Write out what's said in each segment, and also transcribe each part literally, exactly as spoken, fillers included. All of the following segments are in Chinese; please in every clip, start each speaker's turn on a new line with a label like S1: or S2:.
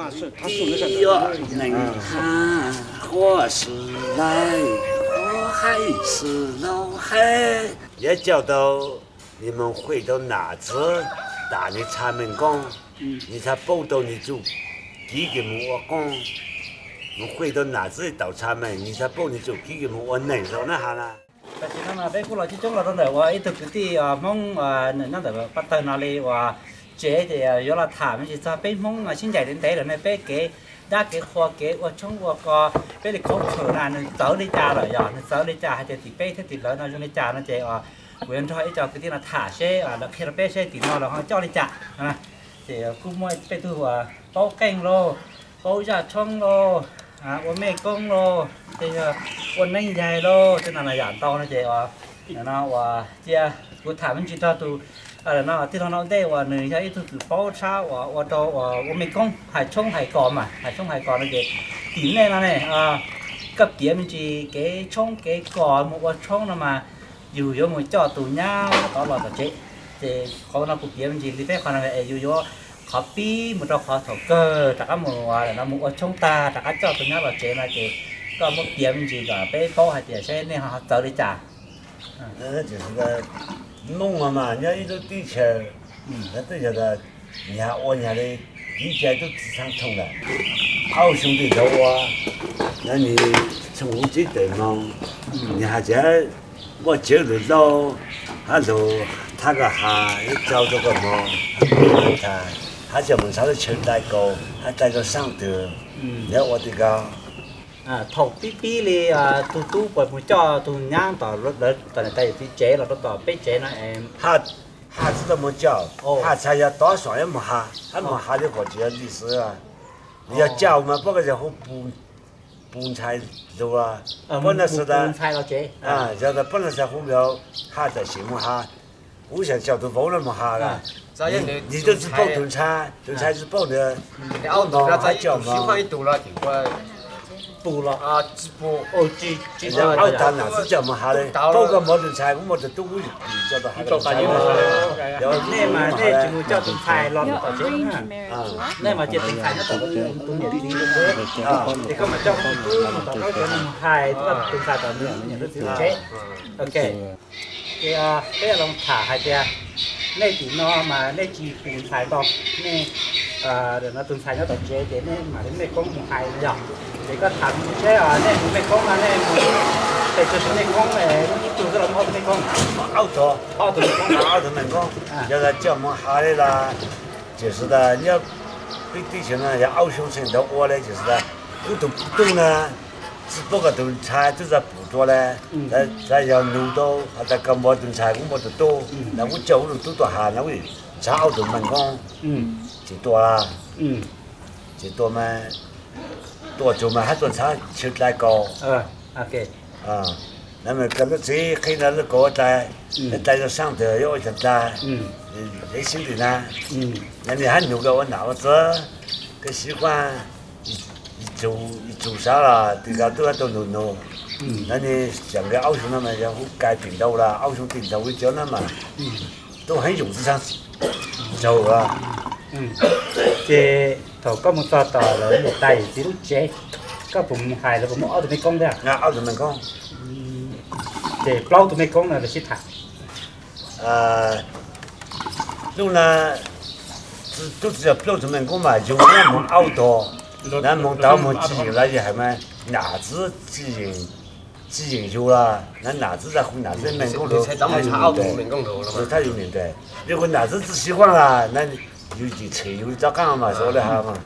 S1: 啊，是他送的是。
S2: 能看火是来，火还是老海。也教导你们会到哪子，打你茶门讲，你才报道你就几个我讲，我会到哪子到茶门，你才报你就几个我能受那下啦。
S3: 但是那边过来之中了，那我一直嗰啲啊蒙啊，那那个不到那里话，这的有了谈，就是说被蒙啊，现在人哋人哋被给。đã cái khoa cái ở trong qua co bây giờ không thở là nó sáu đi trà rồi giờ nó sáu đi trà hay thì bé thế thì lớn nó cho đi trà nó chạy à quyền thôi cho cái tí là thả xe à là khi là bé xe thì nó là họ cho đi trà à thì cũng mỗi bé tu à bao canh lô bao giờ trong lô à ôn mẹ công lô thì ôn nanh dài lô cho nên là giảm to nó chạy à nó à chia của thả mình chỉ cho tu à nóที่เราเราได้ว่าหนึ่งใช้ทุกๆป้อเช้าว่าว่าโตว่าว่าไม่ก้องหายช่องหายก่อนมาหายช่องหายก่อนนั่นเองตีนเนี่ยนะเนี่ยอ่ากับเดียมันจีเก๋ช่องเก๋ก่อนmộtว่าช่องนั่นมาอยู่อยู่mộtจ่อตูเงาต่อหลอดต่อเจ๊เจ๊เขาเราปุ๊บเดียมันจีรีเฟ่คนนั้นเออยู่อยู่ขอปีmộtเราขอถกเกอร์จากก็mộtว่าแล้วmộtว่าช่องตาจากก็จ่อตูเงาหลอดเจ๊มาเจ๊ก็ปุ๊บเดียมันจีก็ไปป้อหายเจ๊ใช่เนี่ยเขาเจอได้จ้า
S2: 那就是个弄了嘛，人家一到地球，那这叫做人家我人家的理解都智商通了。好兄弟头啊，那你从我这代嘛，你还在我接着到，他就他个哈又找这个嘛，他他叫我们啥子钱代高，还带着上头，然后我这个。
S3: à thầu pi pi li à tu tu bởi một cho tu nhang tỏ rất lớn tỏ này tay pi chế là nó tỏ pi chế nó em
S2: ha ha知道么教，哈才要多少也么哈，还么哈的国家历史啊，你要教嘛，不过就好补补菜肉啊，本来是的，
S3: 菜了chế
S2: 啊，叫他本来是好了，哈在行么哈，我想教都包了么哈啦，你你都是包炖菜，炖菜是包的，
S4: 澳洲那在教嘛，喜欢一度了，挺过。
S3: 补了
S4: 啊，直播
S3: 哦，直直
S2: 接澳大哪是叫么哈嘞？包个毛炖菜，我么子都会叫到哈个菜嘛。
S3: 那嘛那就叫炖菜咯，到这啊，那嘛就炖菜nó tao cũng cũng nhiều đi đi nữa, thì không mà cho con tôi mà tao nói cho nó hai, tức là炖菜tao nữa, nhiều nó tiêu chế, ok, cái cái lòng thả hai cái, này chỉ nó mà này chỉ炖菜tao, này à để nó炖菜nó tao chế để này mà đến này có một hai rồi. Thì có thằng chế ở đây một mấy con là đây một để cho chúng mấy con này nó tụi cái lòng mấy con
S2: áo thọ
S3: áo thọ con
S2: áo thọ mấy con giờ là叫么哈的啦就是的你要对对象呢要熬胸成到我呢就是的我都不懂呢只不过炖菜都在不多呢再再要弄到还在干么炖菜我么都多那我叫我都多多下那我炒áo thọ mấy con chỉ多啦chỉ多嘛多做嘛，还做菜吃来高。
S3: 呃 ，OK。
S2: 啊，那么跟着这黑那个高在，带着上头要去带，嗯，热心的呢，嗯，那你还弄个我脑子，个习惯一一做一做啥了，这个都要都弄弄。嗯，那你像个奥兄他们要改频道啦，奥兄频道会教他们，嗯，都很有智商，走啊。
S3: 嗯，这头có một tòa tòa lớn một tay chỉ lúc chế, có vùng hài là vùng áo tụi mấy con đấy à?
S2: À, áo tụi mấy con.
S3: Để bao tụi mấy con là xịt thẳng.
S2: À, lúc là都是包tụi mấy con mà dùng cái món áo to,那món刀món chỉ là gì hả mà哪子只用只用就啦，那哪子在乎哪子mấy con头，他有名的，他有名的。如果哪子只喜欢啦，那有几车有早干嘛说的哈嘛。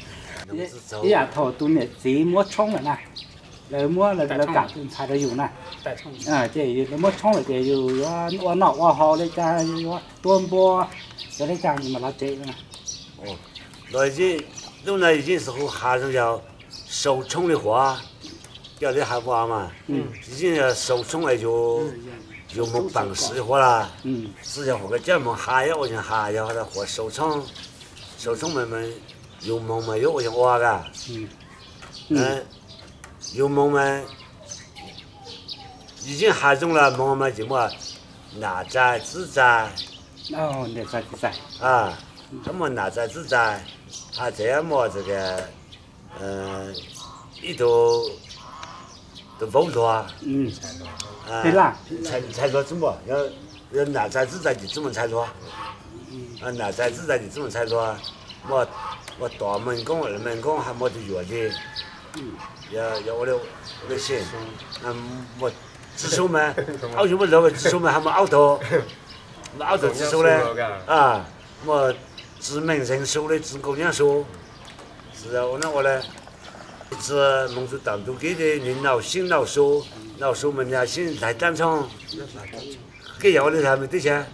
S3: ý là thổ tu này chỉ mua冲rồi nè, rồi mua là là cả tuần xài đều dùng nè, à chỉ mua冲là chỉ dùng nó nọ hoa hồ đây cha tuôn bò, cái đây cha mà nó chế nè.
S2: rồi chứ lúc này已经是下上要手冲的话，要的还花嘛，已经要手冲来就就没办事的话啦，只要活个这么下要我想下要或者活手冲，手冲慢慢。有梦嘛有我想挖个，嗯，有梦嘛，已经下中了梦嘛就么哪在自在，
S3: 哦，哪在自在
S2: 啊，什么哪在自在， 啊，这样么这个，呃，一头都不多。
S3: 嗯，
S2: 啊，
S3: 对啦。
S2: 菜菜多怎么？要要拿菜自在的怎么菜多？啊，拿菜自在的怎么菜多？我我大门工、二门工还没得药的。要要我的我的钱，嗯，我支手嘛，熬什么肉？支手嘛还没熬到，没熬到支手嘞，啊，我自门人手的，自姑娘手，是啊，我那我嘞，是蒙古当都给的，人老心老手，老手们呀，心来单场，给要的还没得钱，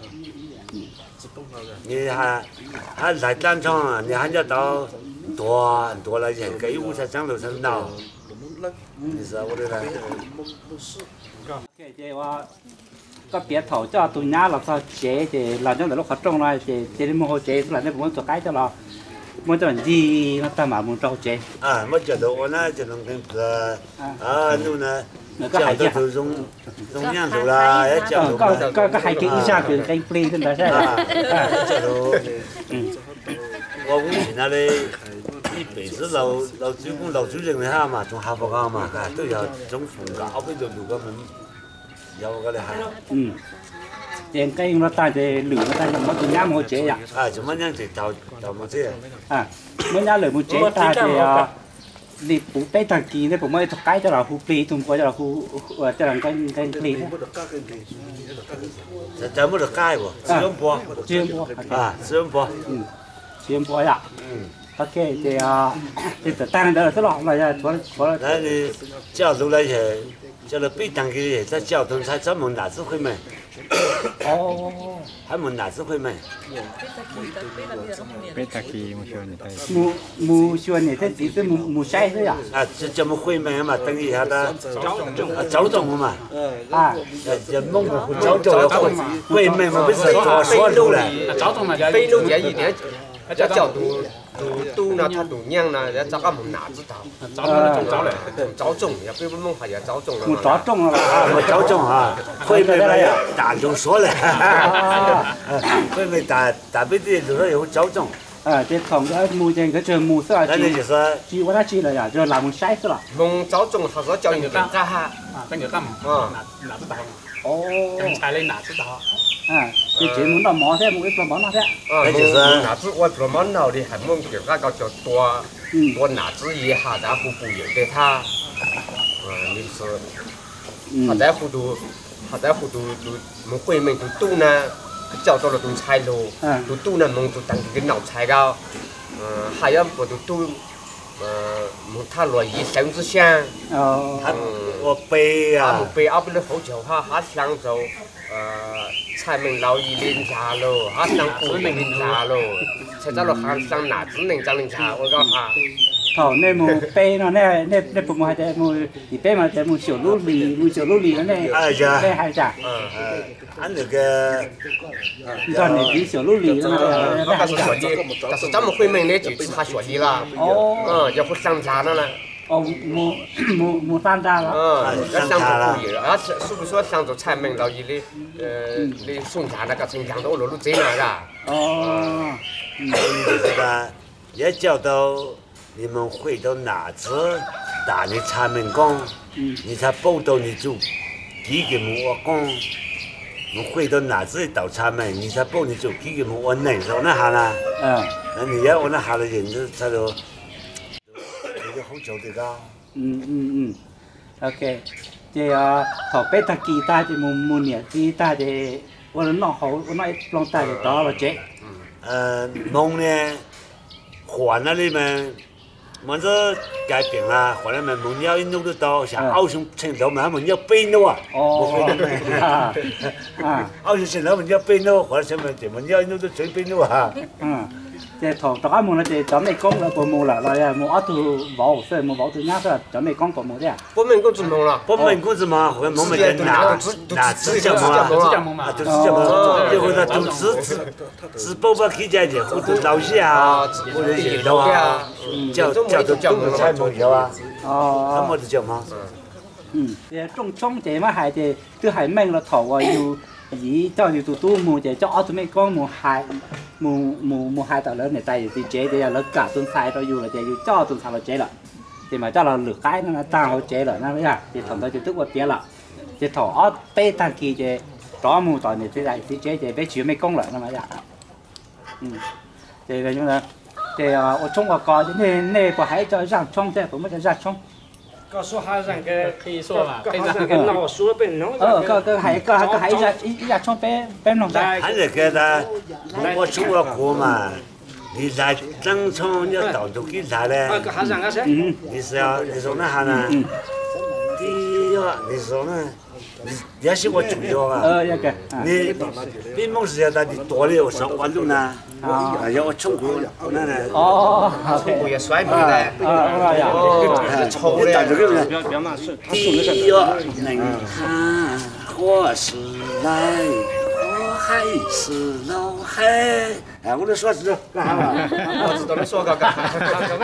S2: 你还还来单场，你还要到多多了钱，给五才涨楼上闹。你是我的嘞。
S3: cái gìว่าก็เปียถอเจ้าตัวน้าเราก็เจ๊เจ๊เราเจ้าแต่ลูกเขาตรงเลยเจ๊เจ๊ที่โมโหเจ๊ตัวไหนผมตัวใกล้เจ้าเรามันจะเป็นดีมันตามมามันเจ้าเจ๊
S2: อ่ามันจะโดนนะจะต้องเป็นเพื่ออ่านู่นนะเจ้าตัวตรงตรงย่างตัวละเจ้าตัว
S3: ก็ก็ก็ให้กินอีชาคือกินฟรีขึ้นไปใช่ไหม
S2: เจ้าตัว我以前那里一辈子老老主公老主任的哈嘛，从哈佛讲嘛，啊都要从fon教边度录个门，有个嘞哈。
S3: 嗯，點解我帶隻驢我帶隻乜嘢啱我姐呀？
S2: 啊，做乜樣就就就冇啫。
S3: 啊，我家驢我姐帶隻啊，你不俾他見咧，不咪就解咗啦，胡皮同過咗啦，胡或者係跟跟皮咧。
S2: 就就冇得解喎，自由波。
S3: 自由波。
S2: 啊，自由波。
S3: 嗯，自由波呀。
S2: 嗯。
S3: OK，這啊，這就單單得咯，那呀，除了除了。
S2: 那你教徒那些，叫他被当嘅，在交通才专门拿智慧门。
S3: 哦。
S2: 他们拿智慧门。
S1: 贝塔基木小你带。
S3: 木木小你这只是木木晒是呀？
S2: 啊，这叫么慧门嘛？等于下他啊，招众嘛。
S3: 啊。
S2: 这蒙古招众要慧慧门嘛，不是多说路了。
S4: 招众嘛，非洲也一点，这叫都。都都呢，他都娘呢，人家个门哪知道？招了招了，招中，也不问还要招中了。
S3: 我招中了啊！
S2: 我招中啊！会没没呀？打中说了。会没打打不对，有时候也会招中。
S3: 啊，这同个木匠个这木色，
S2: 那你就是
S3: 鸡我那鸡了呀，就拿木晒死了。
S4: 蒙招中，他说叫你干干哈？
S1: 啊，跟着干嘛？啊，哪哪知道？
S3: 哦。
S1: 刚才嘞哪知道？
S3: 啊，就全部都毛些，冇一個毛那些。
S4: 啊，就是哪只我做蠻好的，係蒙叫嗰個叫多多哪只一下然後不有的他，嗯，你是，他在糊塗，他在糊塗都蒙會面都都呢，叫到了都菜路，都都呢蒙都當個腦菜個，嗯，還要不都都。呃，他落一生之香，
S3: 哦，
S2: 我背啊，
S4: 我背，阿不是好久哈，哈想走，呃，菜门老一零茶喽，哈想古零茶喽，才找了哈想哪只能找零茶，我告他。
S3: 頭呢冇背咯，呢呢呢部冇係隻冇，而背嘛隻冇小鹿狸，冇小鹿狸嗰呢，
S2: 係咋？
S3: 呢係咋？
S2: 嗯嗯，俺那個，
S3: 你講你啲小鹿狸嗰呢，
S4: 我告訴學的，但是咱們會門呢就他學的啦，
S3: 哦，
S4: 嗯，要不上茶的呢。
S3: 哦，冇冇冇山楂啦。
S4: 嗯，要上茶不有，而且是不是說上咗菜門老一的，呃，你送茶那個新疆的我路路真那個。
S3: 哦，
S2: 嗯，這個也叫到。你們回到哪子打你茶門工，你才報到你就幾個木我工，我回到哪子到茶門，你才報你就幾個木我能受那下啦。
S3: 嗯，
S2: 那你要我那下的人就才都，你就好做得噶。
S3: 嗯嗯嗯 ，OK， 即係頭俾特技帶隻木木年啲帶隻，我攞好我攞一攞帶隻到了啫。
S2: 呃，夢呢，環那裡面。มันจะ改变啦，后来嘛，มัน要一弄得到，像澳洲青岛嘛，มัน要背弄啊。
S3: 哦。啊啊！
S2: 澳洲青岛มัน要背弄，后来什么的，มัน要一弄得全背弄啊。
S3: 嗯，即係同大家問啦，即係準備講啦，個冇啦，來啊，冇一套冇，所以冇冇到啱嘅，準備講個冇啫。
S4: 我們公司冇啦，
S2: 我們公司嘛，後來我們在拿拿指甲毛啊，
S1: 指甲毛嘛，
S2: 都指甲毛，就或者都指指指包包起來的，或者老些啊，或者野頭啊，叫叫做種菜毛有啊，
S3: 哦，
S2: 咁我就叫嘛。
S3: 嗯，誒種葱這乜係嘅，都係掹落頭啊，要 gì cho thì tụi tôi mua để cho tụi mấy con mua hai mua mua mua hai tờ lớn này tay thì chế thì là cả tuần sai rồi dù là chế dù cho tuần sai là chế lại thì mà cho là lửa cái nó tăng họ chế lại nó mới à thì thằng đó thì tức là chế lại thì thọ tê tăng kỳ chế đó mua tờ này thì lại thì chế thì bé chịu mấy con lại nó mới à thì là như là thì ở trong ở coi nên nên có hãy cho rằng trong thì cũng mới cho ra trong
S5: có số hai rằng cái
S1: khi xua mà
S5: có
S1: cái
S5: hai
S1: ra
S5: rằng cái nào số bên nó
S3: ờ cái cái hãy cái cái hãy ra ra trong bé bé lòng ra
S2: 还是给他，我出了国嘛，你来正常要到处给他嘞，
S5: cái hai rằng cái sẽ
S2: 你是要你说那哈呢？第一个你说呢？你也是我主要啊。
S3: ờ vậy kìa
S2: 你你梦是要他你多了有上弯路呢，啊，要我冲过那呢。
S3: 哦
S4: 我也甩米的，
S3: ờ rồi
S4: 哦，抽的，
S5: 不要不要骂是，他
S2: 第
S5: 数的是
S2: 一个能看或是来，或还是老海。哎，我都说是干啥嘛？
S4: 我知道你说个干啥？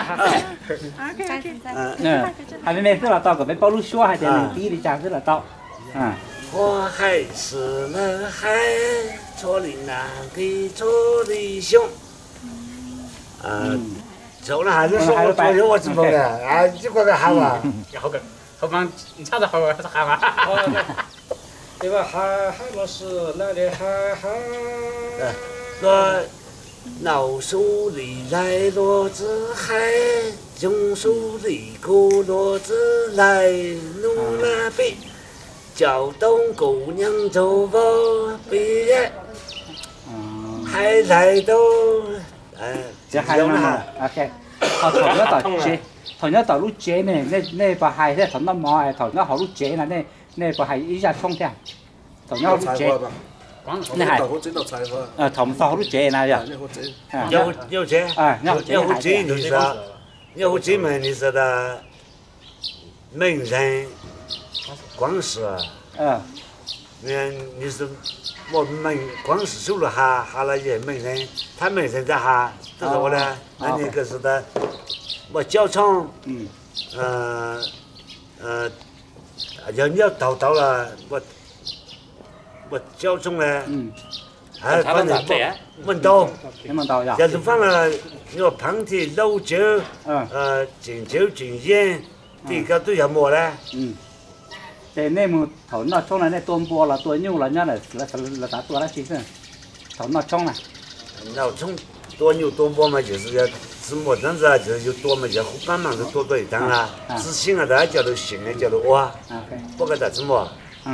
S3: nè hai bên này rất là to còn bên bao lúc xóa hai bên này tí đi chàng rất là to à
S2: 我还是那海，错里南的错里兄。啊，走了还是说我左右我怎么的？啊，这个个好啊。
S1: 好个，后方你差的好个是好嘛？
S5: 对吧？还还么是那里还还，
S2: 说老树里来罗子海，榕树里过罗子来，路那边。 叫东姑娘走吧，毕业还来到，哎，
S3: chứ hai nó là ok họ thằng nó tao chế thằng nó tao lúc chế này nên nên bà hai thế thằng nó mò thằng nó họ lúc chế là nên nên bà hai ý ra không thế thằng nó lúc chế nên hai ờ thằng sao lúc chế này vậy
S2: 要要钱
S3: à
S2: 要
S3: nhau chế
S2: 要
S3: hai
S2: 钱你说，要钱嘛你说的，名人光是。
S3: ờ
S2: 你你是我们光是收了哈哈了也没人，他没人在哈，这是我呢，那那个是的，我教场，
S3: 嗯
S2: 呃呃，要你要到到了，我我教场呢，
S3: ừ
S2: 还反正问到，
S3: nhưng mà tao
S2: 要
S3: giờ
S2: 是放了，你说旁体老酒，
S3: ờ
S2: 呃，敬酒敬烟，这个都要么呢？
S3: ừ thế nên một thằng nó trong này này tôm bò là tôi nhung là nhá là là là là tôi là chính xác thằng nó trong này
S2: 老从多牛多波嘛，就是要什么样子啊？就是有多嘛，叫伙伴嘛，就多多一档啦。自信啊，大家叫做信啊，叫做哇，
S3: ok
S2: 不个得怎么？
S3: ừ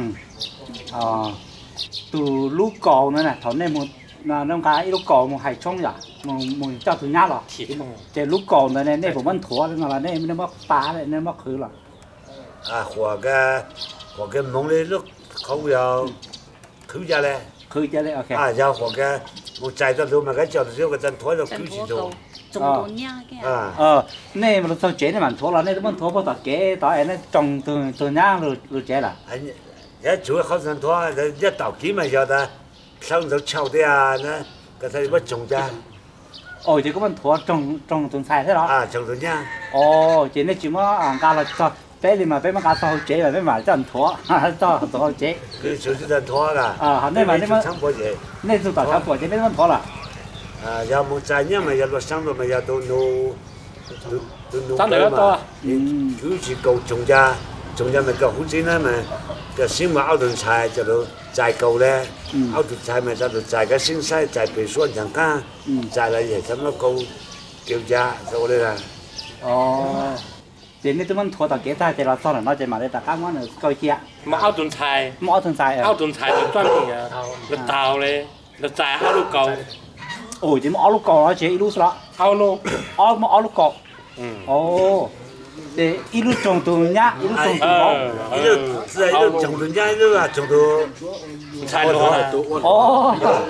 S3: ờ từ lúc cầu nữa này thằng này một là nó cái lúc cầu một hải trong vậy một một cho từ nhát rồi thì lúc cầu này này này của mình thua nên là này nó mất phá này nó mất khứ rồi
S2: 啊，活个活个梦里都เขา要口家嘞，
S3: khứ chơi đấy ok
S2: 啊，要活个我在这路嘛，个叫做这个真拖到口去做，
S6: trồng đồ nha cái
S2: 啊，
S3: ờ này mà sao chế này mà thua là này nó thua bao tờ kế tao em nó trồng từ từ nhát rồi rồi chế là
S2: 哎，也做好生拖，一到几嘛要得，上头敲的啊，那个才不种家
S3: ồ chỉ có mình thua trồng trồng từ sai thế đó
S2: 啊，种种家。
S3: ồ chỉ này chỉ có ăn cá là cho bé thì mà bé mà cá sao chế là bé mà cho anh thua cho thua chế
S2: 佢就是在拖啦。
S3: à hắn này mà này mà
S2: 長波嘢，
S3: này tụi tao thua chế bé nó thua là
S2: 啊，有冇責任咪有落生到咪有到怒，到到怒
S1: 生得多啊
S2: 佢住夠種咋，種咋咪夠好錢啦咪，個先話拗頓菜就到債夠咧，拗頓菜咪就到債個先西債被鎖人家，債啦嘢咁多夠叫咋，就呢啦。
S3: ồ thì này tụi mình thua tao kế ta thì là sao là nó chỉ mà để ta cá món này coi kia
S5: 嘛拗頓菜，
S3: mỗi tuần sai
S5: 拗頓菜就專門嘅，就豆咧，就齋拗碌夠，
S3: ồ chỉ mỗi lúc cầu nó chỉ ít lúc đó
S5: 拗碌，
S3: mỗi mỗi lúc cầu
S5: 嗯，
S3: ồ thì ít lúc trồng từ nhá ít lúc trồng từ bó
S2: 呢度只係呢度種頓家呢度啊，種到
S5: 菜多啊，
S3: ồ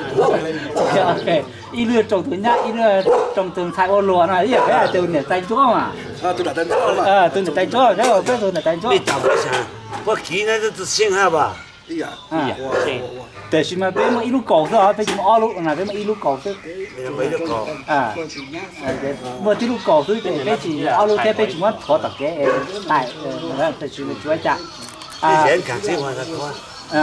S3: ok ít lúc trồng từ nhá ít lúc trồng từ thay ô lúa này vậy phải là từ này tay chúa mà
S7: à tôi đã đánh đó mà
S3: ờ từ này tay chúa thế rồi cái từ này tay chúa
S2: 你找個啥？我見呢都只先下吧。
S7: đi à
S3: à
S7: wow wow wow
S3: để xem mà bé mà ít lúc cầu thôi bé chỉ mỗi lúc là bé mà ít lúc cầu thôi
S2: 你沒得講。
S3: à mà tí lúc cầu thôi thì bé chỉ mỗi lúc thế bé chỉ muốn thua tập cái tại là tự chịu chúa cha
S2: 以前看這話他拖，
S3: à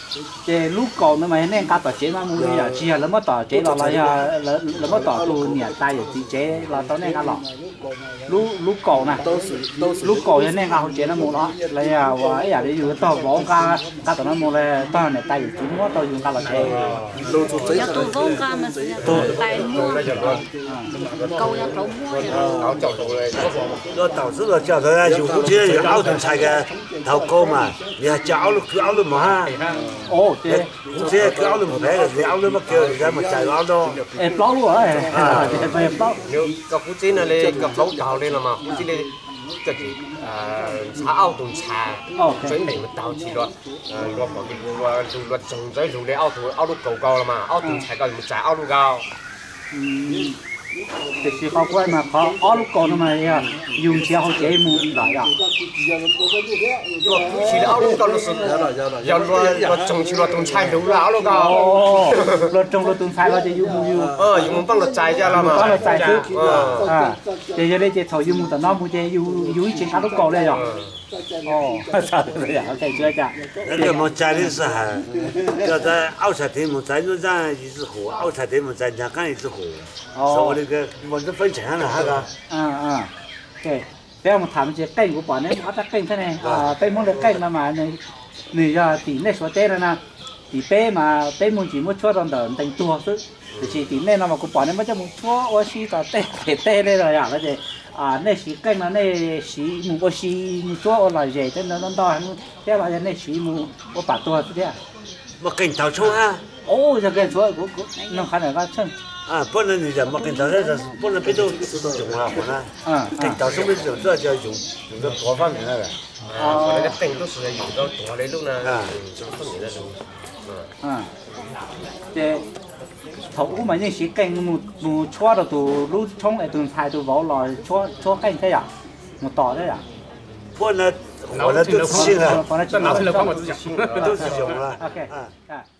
S3: 这路高那么那家到这嘛木呀，只要那么到这了了呀，那那么到路年代有这这了到那家了，路路高呢，路高呀那家好这那木了，了呀我哎呀你有到网家家到那木嘞，到那代有这么到有家了这。
S6: 要到網家咪成日到大mua，夠有到mua
S4: 搞就到咧。
S2: 我導致我叫佢用好似用歐頓菜嘅頭膏嘛，你係叫歐律佢歐律嘛哈。
S3: 哦，對。
S2: 好似佢歐律唔平嘅，你歐律乜叫而家咪就係歐咯。
S3: 誒，包咯誒，誒包。
S4: 你個古仔呢？你個口教你啦嘛，古仔你。就是誒炒歐頓茶，最尾咪導致咗誒落個啲話落種仔做你歐頓歐都夠夠啦嘛，歐頓茶夠咪就係歐都夠。
S3: 嗯，就是好怪嘛，好歐都夠啦嘛呀，用錢好節目嚟呀。
S4: 個古時歐都夠都是，又落落種住落頓茶做啦歐都夠。
S3: 哦，落種落頓茶嗰隻要冇要？
S4: 呃，要冇幫落債啫啦嘛。
S3: 幫落債啫。啊，即係你隻頭要冇得攞冇隻要要以前歐都夠咧又。哦，啥都沒有，OK，這樣。
S2: 那個冇摘的是還，要在澳茶店冇摘，就這一隻火，澳茶店冇摘，人家幹一隻火。哦。所以那個我這分錢了，那個。
S3: 嗯嗯，對。bây giờ mình thảm chỉ cây của bọn ấy, nó cây thế này, à, cây muốn được cây là mà này, người giờ thì này số tê là na, thì tê mà tê muốn chỉ muốn cho đòn đòn thành tua chứ, thì chỉ tí này là mà của bọn ấy mới cho muốn cho, ở xí tao tê tê tê đây rồi à, cái gì, à, này xí cây là này xí muốn ở xí muốn cho ở lại gì, thế nó nó đòi, thế là này xí muốn ở bát tua thế à,
S2: mà cây tàu châu ha,
S3: ô, giờ cây số của của nó khá là cái chân.
S2: à, bữa nay thì giờ mà cây tàu đấy là bữa nay biết đâu dùng là của nó,
S3: à,
S2: cây tàu không biết dùng这就用用的多方面那个，
S4: 啊，所以個定都是用到多的路呢，就分別的路，
S3: 嗯，這頭屋咪應是勁冇冇錯到到路衝嚟段太到冇來錯錯勁thế à，冇ต่อthế à，
S2: 不然我那都是信啊，
S1: 这拿出来帮我自己。
S2: 都是用了，
S3: OK，啊。